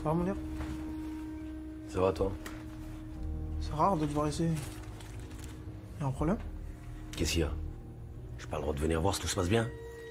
Ça va, Mounir? Ça va, toi? C'est rare de te voir ici. Y'a un problème? Qu'est-ce qu'il y a? J'ai pas le droit de venir voir si tout se passe bien?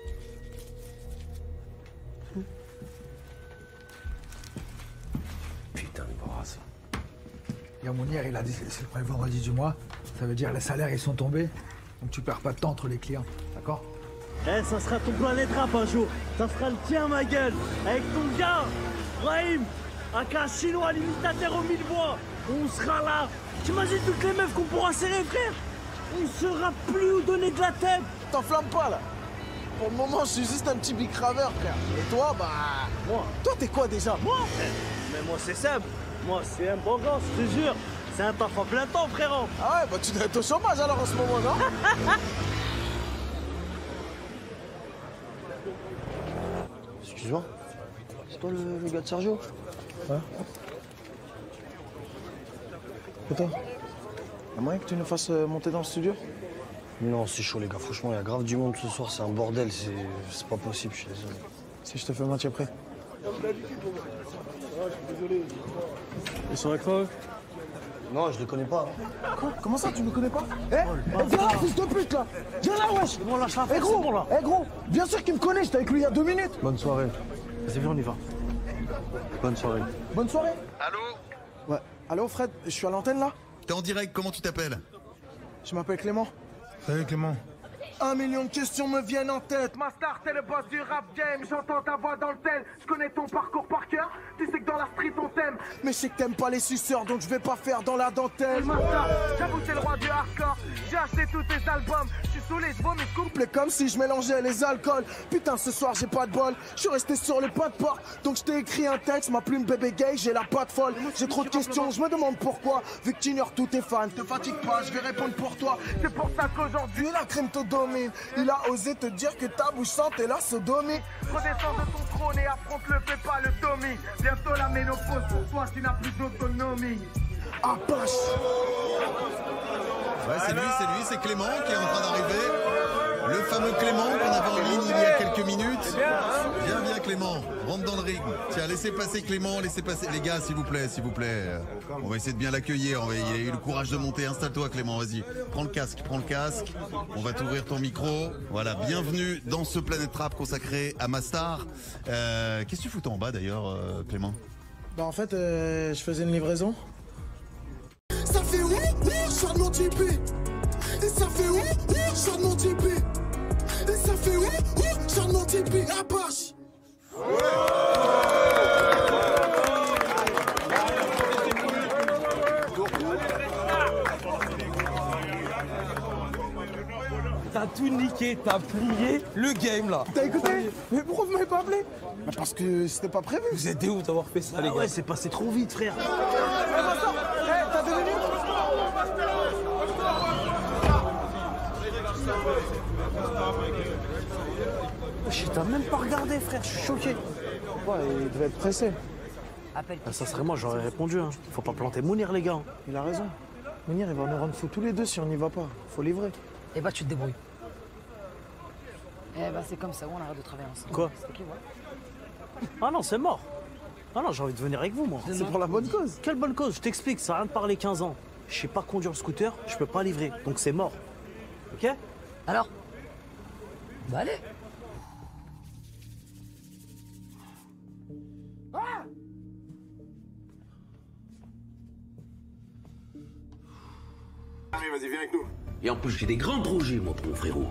Putain de brasse. Mounir, il a dit c'est le premier vendredi du mois. Ça veut dire les salaires, ils sont tombés. Donc tu perds pas de temps entre les clients. D'accord? Eh, ça sera ton Planète Rap un jour. Ça sera le tien, ma gueule. Avec ton gars, Brahim, un chinois limitateur aux 1000 voix. On sera là. T'imagines toutes les meufs qu'on pourra serrer, frère? On saura plus où donner de la tête. T'enflamme pas, là. Pour le moment, je suis juste un petit big graveur, frère. Et toi, bah... Moi? Toi, t'es quoi, déjà? Moi, frère? Mais moi, c'est Seb. Moi, c'est un bon gosse, je te jure. C'est un taf à plein temps, frérot. Ah ouais, bah tu dois être au chômage, alors, en ce moment, non? Excuse-moi, c'est toi le gars de Sergio? Ouais. Et toi? Y'a moyen que tu nous fasses monter dans le studio? Non, c'est chaud les gars, franchement, il y a grave du monde ce soir, c'est un bordel, c'est pas possible, je suis désolé. Si je te fais moitié prêt. Ils sont avec toi? Non, je les connais pas. Quoi? Comment ça, tu me connais pas? Viens là, fils de pute, là! Viens là, wesh! Bon, lâche la Eh fête, gros, c'est bon, là. eh gros, bien sûr qu'il me connaît, j'étais avec lui il y a 2 minutes. Bonne soirée. Vas-y, viens, on y va. Bonne soirée. Bonne soirée. Allô? Ouais. Allô, Fred, je suis à l'antenne, là? T'es en direct, comment tu t'appelles? Je m'appelle Clément. Salut Clément. 1 million de questions me viennent en tête. Ma star, t'es le boss du rap game. J'entends ta voix dans le tel. Je connais ton parcours par cœur. Tu sais que dans la street on t'aime. Mais je sais que t'aimes pas les suceurs, donc je vais pas faire dans la dentelle. Ma star, j'avoue t'es le roi du hardcore. J'ai acheté tous tes albums. Je suis saoulé, je vomis couple comme si je mélangeais les alcools. Putain, ce soir j'ai pas de bol. Je suis resté sur le pas de porte. Donc je t'ai écrit un texte. Ma plume bébé gay, j'ai la patte folle. J'ai trop de questions, je me demande pourquoi. Vu que tu ignores tous tes fans, te fatigue pas, je vais répondre pour toi. C'est pour ça qu'aujourd'hui la crime te domine. Il a osé te dire que ta bouche sent et la sodomie. Redescends de ton trône et affronte le fais pas le Tommy. Bientôt la ménopause pour toi, tu n'as plus d'autonomie. Apache. Ouais, c'est Clément qui est en train d'arriver. Le fameux Clément qu'on avait en ligne il y a quelques minutes. Viens Clément, rentre dans le ring. Tiens, laissez passer Clément, laissez passer. Les gars, s'il vous plaît. On va essayer de bien l'accueillir. Il a eu le courage de monter. Installe-toi Clément, vas-y. Prends le casque. On va t'ouvrir ton micro. Voilà, bienvenue dans ce Planète Rap consacré à ma star. Qu'est-ce que tu foutais en bas d'ailleurs, Clément? Bah en fait, je faisais une livraison. Ça fait oui, je sors de mon Tipeee. Et ça fait oui, je sors de mon Tipeee. Et ça fait oui, je sors de mon Tipeee. Apache. T'as tout niqué, t'as plié le game, là. T'as écouté? Mais pourquoi vous m'avez pas appelé? Bah parce que c'était pas prévu. Vous êtes où d'avoir fait ça, les gars? Ouais, c'est passé trop vite, frère. T'as 2 minutes? Je t'ai même pas regardé, frère, je suis choqué. Ouais, il devait être pressé. Ah, ça serait moi, j'aurais répondu. Hein. Faut pas planter Mounir, les gars. Il a raison. Mounir, il va nous rendre fous tous les deux si on n'y va pas. Faut livrer. Eh bah tu te débrouilles. Eh bah c'est comme ça, on arrête de travailler ensemble. Quoi? C'est ok, ouais. Ah non, c'est mort. Ah non, j'ai envie de venir avec vous, moi. C'est pour la bonne cause. Quelle bonne cause? Je t'explique, ça a rien de parler 15 ans. Je sais pas conduire le scooter, je peux pas livrer, donc c'est mort. Ok? Alors? Bah allez. Vas-y, viens avec nous. Et en plus, j'ai des grands projets, moi, pour mon frérot.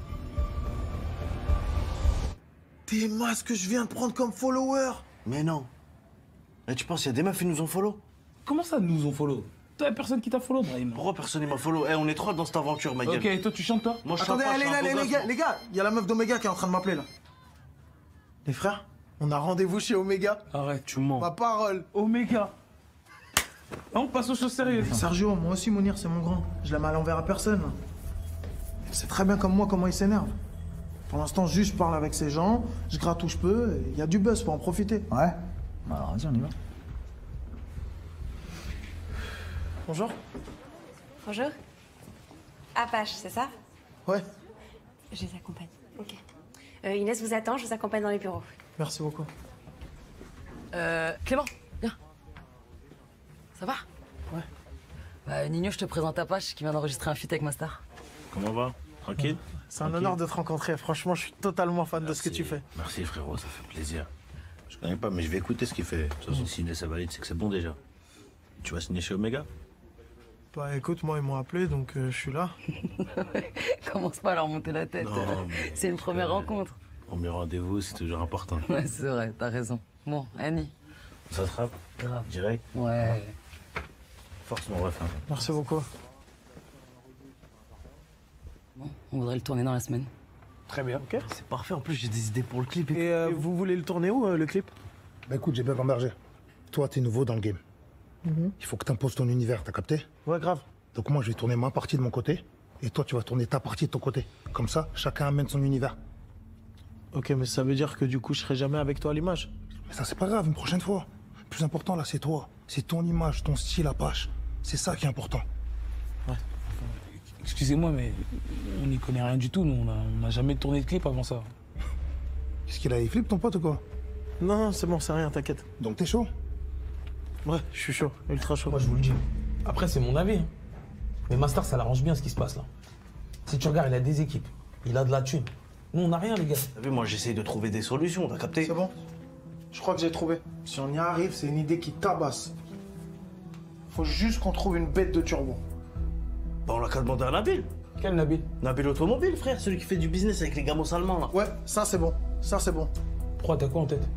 T'es masque, je viens de prendre comme follower. Mais non. Et tu penses qu'il y a des meufs qui nous ont follow? Comment ça, nous ont follow? T'as personne qui t'a follow, Brahim. Pourquoi personne m'a follow? On est trois dans cette aventure, ma gueule. Ok, toi tu chantes, toi? Moi, je Attendez, chante pas, je suis un beau gosse, les gars, il y a la meuf d'Omega qui est en train de m'appeler là. Les frères, on a rendez-vous chez Omega. Arrête. Tu mens. Ma parole. Oméga. Ah, on passe aux choses sérieuses. Sergio, moi aussi Mounir, c'est mon grand. Je l'aime à l'envers à personne. C'est très bien comme moi comment il s'énerve. Pour l'instant, juste je parle avec ces gens, je gratte où je peux, il y a du buzz, faut en profiter. Ouais. Bah alors vas-y, on y va. Bonjour. Bonjour. Apache, c'est ça? Ouais, Je les accompagne. Ok. Inès vous attend, je vous accompagne dans les bureaux. merci beaucoup. Clément, Ça va? Ouais. Bah, Nino, je te présente Apache qui vient d'enregistrer un feat avec Mastar. Comment va? Tranquille? C'est un honneur de te rencontrer. Franchement, je suis totalement fan de ce que tu fais. Merci frérot, ça fait plaisir. Je connais pas, mais je vais écouter ce qu'il fait. De toute façon, s'il laisse sa valide, c'est que c'est bon déjà. Tu vas signer chez Omega? Bah écoute, moi, ils m'ont appelé, donc je suis là. Commence pas à leur monter la tête. C'est une première rencontre. Premier rendez-vous, c'est toujours important. Ouais, c'est vrai, t'as raison. Bon, Annie. On s'attrape? Grave. Direct? Ouais. Force mon ref. Merci beaucoup. Bon, on voudrait le tourner dans la semaine. Très bien. Ok. C'est parfait, en plus j'ai des idées pour le clip. Et vous voulez le tourner où, le clip? Bah écoute, j'ai bien gambergé. Toi, t'es nouveau dans le game. Il faut que t'imposes ton univers, t'as capté? Ouais, grave. Donc moi, je vais tourner ma partie de mon côté, et toi, tu vas tourner ta partie de ton côté. Comme ça, chacun amène son univers. Ok, mais ça veut dire que du coup, je serai jamais avec toi à l'image. Mais ça, c'est pas grave, une prochaine fois. Le plus important, là, c'est toi. C'est ton image, ton style Apache. C'est ça qui est important. Ouais. Excusez-moi, mais on n'y connaît rien du tout, nous. On n'a jamais tourné de clip avant ça. Qu'est-ce qu'il a, il flippe ton pote ou quoi? Non, c'est bon, c'est rien, t'inquiète. Donc t'es chaud? Ouais, je suis chaud, ultra chaud. Moi, je vous le dis. Après, c'est mon avis. Hein. Mais Mastar, ça l'arrange bien ce qui se passe là. Si tu regardes, il a des équipes. Il a de la thune. Nous, on n'a rien, les gars. T'as vu, moi, j'essaye de trouver des solutions, t'as capté? C'est bon. Je crois que j'ai trouvé. Si on y arrive, c'est une idée qui tabasse. Faut juste qu'on trouve une bête de turbo. Bah, on l'a qu'à demander à Nabil. Quel Nabil? Nabil Automobile, frère, celui qui fait du business avec les gamos allemands, là. Ouais, ça c'est bon. Ça c'est bon. Pourquoi, t'as quoi en tête?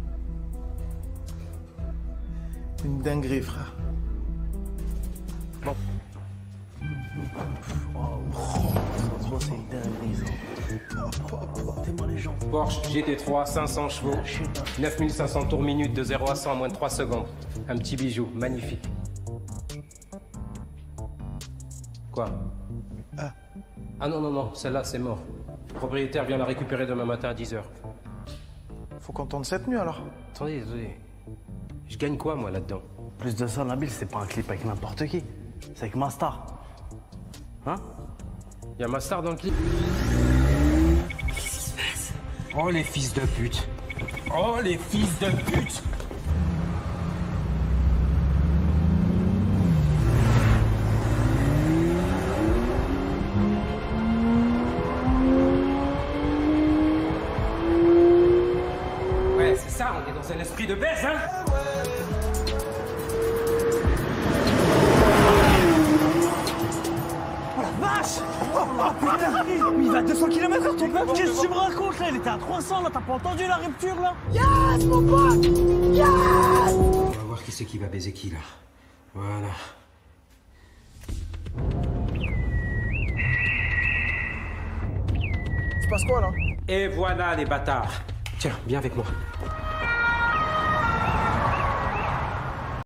Une dinguerie, frère. Bon. C'est une dinguerie, T'es-moi les gens. Porsche GT3, 500 chevaux, 9500 tours minute de 0 à 100 en moins de 3 secondes. Un petit bijou, magnifique. Quoi? Ah non, non, non, celle-là, c'est mort. Le propriétaire vient la récupérer demain matin à 10h. Faut qu'on tourne cette nuit alors. Attendez, attendez. Je gagne quoi, moi, là-dedans? Plus de ça, Nabil, c'est pas un clip avec n'importe qui. C'est avec Mastar. Hein? Y'a Mastar dans le clip? Qu'est-ce qui se passe? Oh, les fils de pute! Oh, les fils de pute! Ouais, c'est ça, on est dans un esprit de baisse, hein? Vache! Oh putain! Il va à 200 km/h ton pote! Qu'est-ce que tu me racontes là? Il était à 300 là, t'as pas entendu la rupture là? Yes, mon pote! Yes! On va voir qui c'est qui va baiser qui là. Voilà. Il se passe quoi là? Et voilà les bâtards. Tiens, viens avec moi.